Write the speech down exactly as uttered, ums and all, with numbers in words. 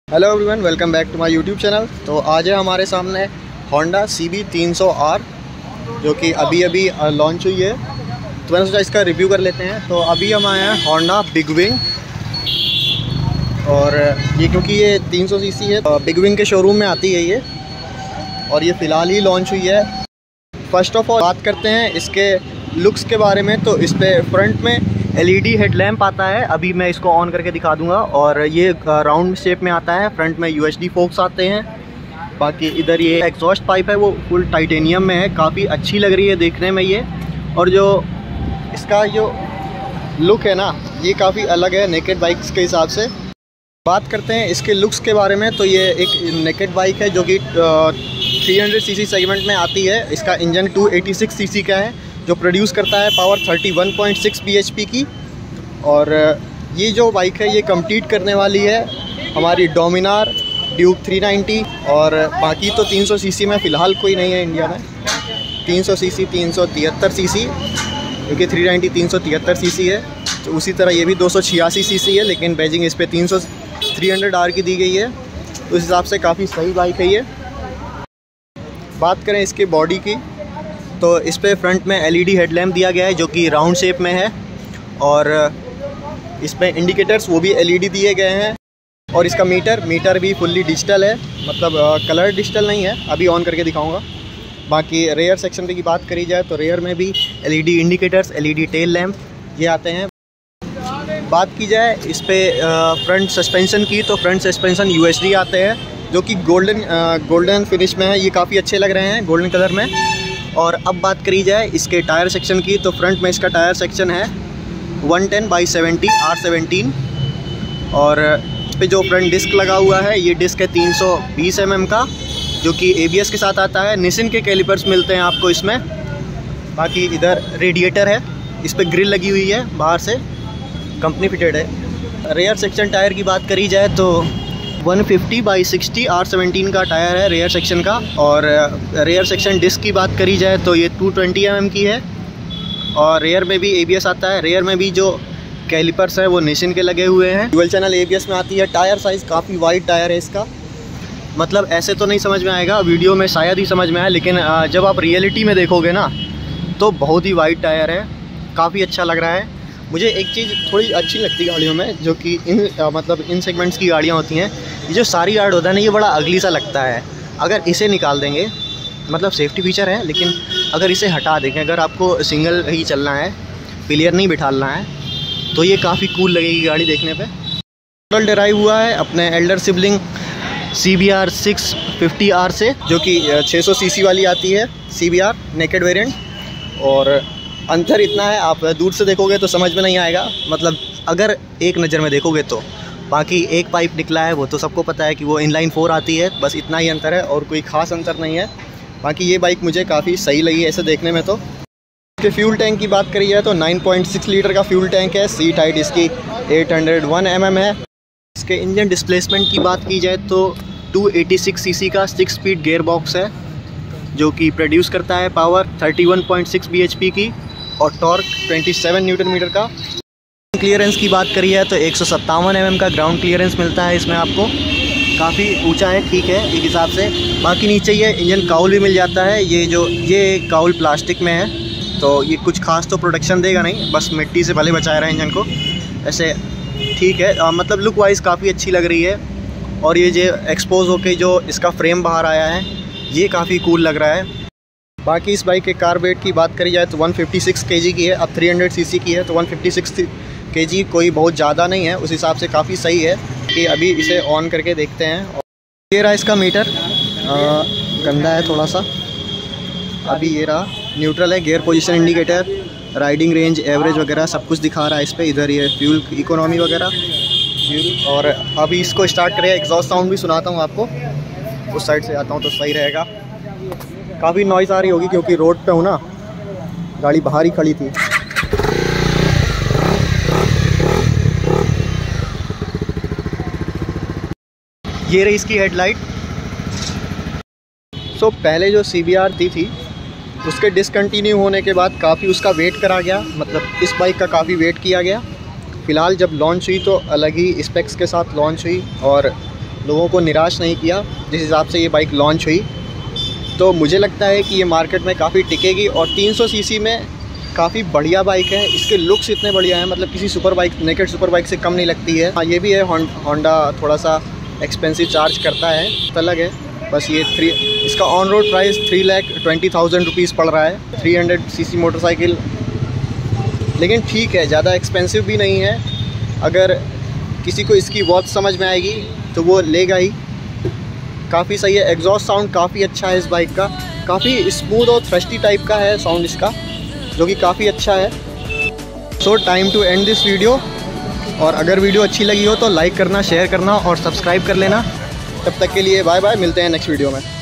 Hello everyone, welcome back to my YouTube channel. तो आज है हमारे सामने होंडा सी बी तीन सौ आर जो कि अभी अभी लॉन्च हुई है। तो मैंने सोचा इसका रिव्यू कर लेते हैं। तो अभी हम आए हैं होंडा बिग विंग, और ये क्योंकि ये तीन सौ सीसी है, बिग विंग के शोरूम में आती है ये, और ये फ़िलहाल ही लॉन्च हुई है। फर्स्ट ऑफ ऑल बात करते हैं इसके लुक्स के बारे में। तो इस पर फ्रंट में एलईडी हेडलैम्प आता है, अभी मैं इसको ऑन करके दिखा दूंगा, और ये राउंड शेप में आता है। फ्रंट में यूएसडी फोक्स आते हैं। बाकी इधर ये एग्जॉस्ट पाइप है वो फुल टाइटेनियम में है, काफ़ी अच्छी लग रही है देखने में ये। और जो इसका जो लुक है ना, ये काफ़ी अलग है नेकेड बाइक्स के हिसाब से। बात करते हैं इसके लुक्स के बारे में। तो ये एक नेकेड बाइक है जो कि थ्री हंड्रेड सीसी सेगमेंट में आती है। इसका engine two eighty six CC का है जो प्रोड्यूस करता है power thirty one point six BHP की। और ये जो बाइक है ये कम्पीट करने वाली है हमारी डोमिनार, ड्यूक थ्री नाइंटी, और बाकी तो तीन सौ सीसी में फ़िलहाल कोई नहीं है इंडिया में। तीन सौ सीसी, तीन सौ तिहत्तर सीसी, क्योंकि थ्री नाइंटी तीन सौ तिहत्तर सीसी है, तो उसी तरह ये भी दो सौ छियासी सीसी है, लेकिन बैजिंग इस पर तीन सौ थ्री हंड्रेड आर की दी गई है। तो उस हिसाब से काफ़ी सही बाइक है ये। बात करें इसकी बॉडी की, तो इस पे फ्रंट में एलईडी हेडलैम्प दिया गया है जो कि राउंड शेप में है, और इस पे इंडिकेटर्स वो भी एलईडी दिए गए हैं। और इसका मीटर मीटर भी फुल्ली डिजिटल है, मतलब कलर डिजिटल नहीं है, अभी ऑन करके दिखाऊंगा। बाकी रेयर सेक्शन की बात करी जाए तो रेयर में भी LED indicators, LED tail lamp ये आते हैं। बात की जाए इस पे फ्रंट सस्पेंशन की, तो फ्रंट सस्पेंशन यूएसडी आते हैं जो कि गोल्डन गोल्डन फिनिश में है, ये काफ़ी अच्छे लग रहे हैं गोल्डन कलर में। और अब बात करी जाए इसके टायर सेक्शन की, तो फ्रंट में इसका टायर सेक्शन है one ten by seventy R seventeen, और इस पे जो फ्रंट डिस्क लगा हुआ है ये डिस्क है तीन सौ बीस एम एम का, जो कि एबीएस के साथ आता है। निसिन के कैलिपर्स मिलते हैं आपको इसमें। बाकी इधर रेडिएटर है, इस पर ग्रिल लगी हुई है, बाहर से कंपनी फिटेड है। रेयर सेक्शन टायर की बात करी जाए तो one fifty by sixty R seventeen का टायर है रेयर सेक्शन का। और रेयर सेक्शन डिस्क की बात करी जाए तो ये टू ट्वेंटी एम एम की है, और रेयर में भी एबीएस आता है। रेयर में भी जो कैलिपर्स है वो निसिन के लगे हुए हैं, डुअल चैनल एबीएस में आती है। टायर साइज़ काफ़ी वाइड टायर है इसका, मतलब ऐसे तो नहीं समझ में आएगा, वीडियो में शायद ही समझ में आए, लेकिन जब आप रियलिटी में देखोगे ना तो बहुत ही वाइड टायर है, काफ़ी अच्छा लग रहा है। मुझे एक चीज़ थोड़ी अच्छी लगती है गाड़ियों में, जो कि इन आ, मतलब इन सेगमेंट्स की गाड़ियाँ होती हैं, ये जो सारी गार्ड होता है ना, ये बड़ा अगली सा लगता है। अगर इसे निकाल देंगे, मतलब सेफ्टी फीचर है, लेकिन अगर इसे हटा देंगे, अगर आपको सिंगल ही चलना है, पिलियर नहीं बिठाना है, तो ये काफ़ी कूल लगेगी गाड़ी देखने पे। मॉडल डिराइव हुआ है अपने elder sibling C B R six fifty R से, जो कि छः सौ सीसी वाली आती है C B R naked variant. और अंतर इतना है, आप दूर से देखोगे तो समझ में नहीं आएगा, मतलब अगर एक नज़र में देखोगे तो। बाकी एक पाइप निकला है वो तो सबको पता है कि वो इनलाइन फोर आती है, बस इतना ही अंतर है और कोई ख़ास अंतर नहीं है। बाकी ये बाइक मुझे काफ़ी सही लगी ऐसे देखने में। तो इसके फ्यूल टैंक की बात करी जाए तो नाइन पॉइंट सिक्स लीटर का फ्यूल टैंक है। सीट हाइट इसकी eight hundred one M M है। इसके इंजन डिस्प्लेसमेंट की बात की जाए तो टू एटी सिक्स सीसी का सिक्स स्पीड गेयर बॉक्स है, जो कि प्रोड्यूस करता है power thirty one point six BHP की, और torque twenty seven newton metre का। क्लियरेंस की बात करी है तो एक सौ सत्तावन एम एम का ग्राउंड क्लियरेंस मिलता है इसमें आपको, काफ़ी ऊंचा है, ठीक है एक हिसाब से। बाकी नीचे ये इंजन काउल भी मिल जाता है, ये जो ये काउल प्लास्टिक में है, तो ये कुछ खास तो प्रोटेक्शन देगा नहीं, बस मिट्टी से भले बचाए रहा है इंजन को, ऐसे ठीक है। आ, मतलब लुक वाइज काफ़ी अच्छी लग रही है। और ये जो एक्सपोज होके जो इसका फ्रेम बाहर आया है ये काफ़ी कूल लग रहा है। बाकी इस बाइक के कार वेट की बात करी जाए तो वन फिफ्टी सिक्स केजी की है, अब थ्री हंड्रेड सीसी की है, तो वन फिफ्टी सिक्स केजी कोई बहुत ज़्यादा नहीं है, उस हिसाब से काफ़ी सही है। कि अभी इसे ऑन करके देखते हैं। और ये रहा इसका मीटर, आ, गंदा है थोड़ा सा, अभी ये रहा न्यूट्रल है। Gear position indicator, riding range, average वगैरह सब कुछ दिखा रहा है इस पर। इधर ये फ्यूल इकोनॉमी वगैरह। और अभी इसको स्टार्ट करें, एग्जॉस्ट साउंड भी सुनाता हूँ आपको, उस साइड से आता हूँ तो सही रहेगा। काफ़ी नॉइज़ आ रही होगी क्योंकि रोड पे हूँ ना, गाड़ी बाहर ही खड़ी थी। ये रही इसकी हेडलाइट। सो पहले जो सी बी आर थी थी उसके डिसकंटिन्यू होने के बाद काफ़ी उसका वेट करा गया, मतलब इस बाइक का काफ़ी वेट किया गया। फ़िलहाल जब लॉन्च हुई तो अलग ही स्पेक्स के साथ लॉन्च हुई, और लोगों को निराश नहीं किया जिस हिसाब से ये बाइक लॉन्च हुई। तो मुझे लगता है कि ये मार्केट में काफ़ी टिकेगी और तीन सौ सीसी में काफ़ी बढ़िया बाइक है। इसके लुक्स इतने बढ़िया हैं, मतलब किसी super bike, naked super bike से कम नहीं लगती है। हाँ, ये भी है होंडा थोड़ा सा एक्सपेंसिव चार्ज करता है, तो अलग है। बस ये थ्री इसका on road price three lakh twenty thousand rupees पड़ रहा है। Three hundred C C motorcycle, लेकिन ठीक है, ज़्यादा एक्सपेंसिव भी नहीं है। अगर किसी को इसकी वॉच समझ में आएगी तो वो लेगा ही। काफ़ी सही है, एग्जॉस्ट साउंड काफ़ी अच्छा है इस बाइक का, काफ़ी स्मूथ और थ्रस्टी टाइप का है साउंड इसका, जो कि काफ़ी अच्छा है। So time to end this video. और अगर वीडियो अच्छी लगी हो तो लाइक करना, शेयर करना और सब्सक्राइब कर लेना। तब तक के लिए बाय बाय, मिलते हैं नेक्स्ट वीडियो में।